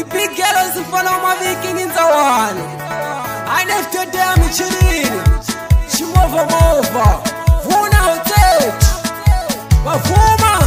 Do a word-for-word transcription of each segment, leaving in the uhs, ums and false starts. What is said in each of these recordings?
Ipigelo zifana maviki ninzawani Ainefte dami chilini Shimova mova Vuna hotet Wafuma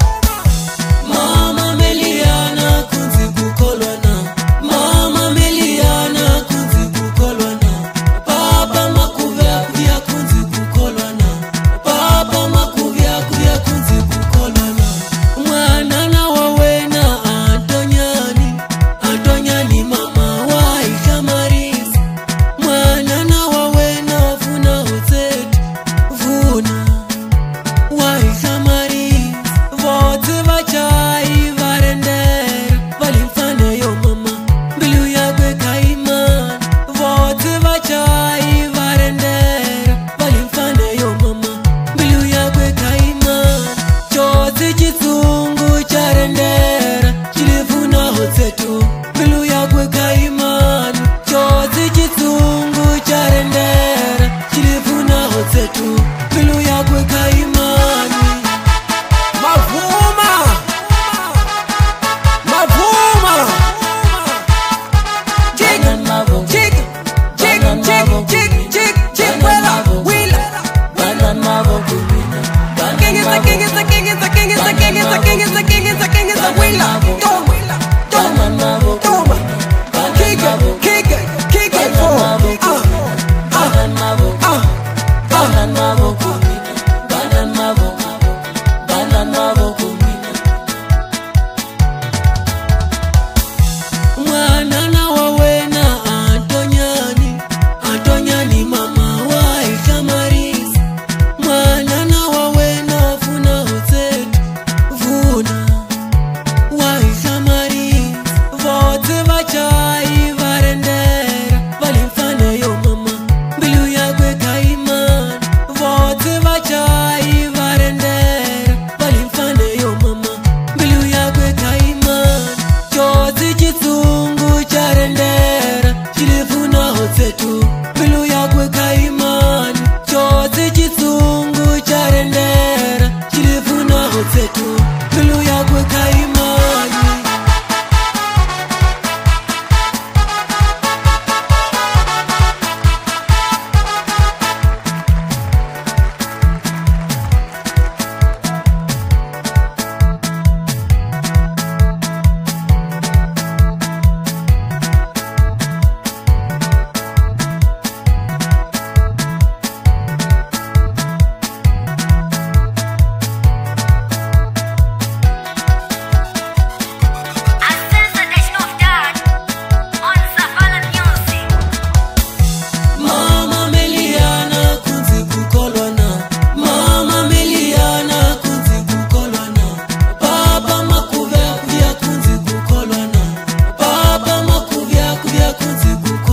Mama Meliana kunzi kukolwana Mama Meliana kunzi kukolwana Papa makuvya kuya kunzi kukolwana Papa makuvya kuya kunzi kukolwana Mwana na wawena Antonyani Antonyani mama wa Isha Marisi Mwana na wawena vuna hotet Vuna wa Isha Marisi Vote vachai varender Valimfane yo mama Bilu yagwe kaiman Vote vachai varender Valimfane yo mama Bilu yagwe kaiman Chote chitungu charender Chilifuna hotetu Bilu yagwe kaiman Chote chitungu charender Chilifuna hotetu Bilu yagwe kaiman Mavuma Mavuma Jig Jig Jig Jig Jig Jig Jig Willa Willa King is the king is the king is the king is the king is the king is the king is the king is the Willa Toma Toma Toma Kick it Kick it Kick it for Uh Uh Uh Uh Mwana na wawena Antonyani Antonyani mama wa Isha Marisi Mwana na wawena vuna hotetu Vuna wa Isha Marisi Vote vachai varender Valimfane yo mama Bilu yagwe kaiman Vote vachai varender Valimfane yo mama Bilu yagwe kaiman Chozi chitungu charender Chilifuna hotetu Bilu yagwe kaiman Chozi chitungu charender Chilifuna hotetu Bilu yagwe kaiman Mama Meliana kunzi kukolwana Mama Meliana kunzi kukolwana Papa makuvya kuya kunzi kukolwana Papa makuvya kuya kunzi kukolwana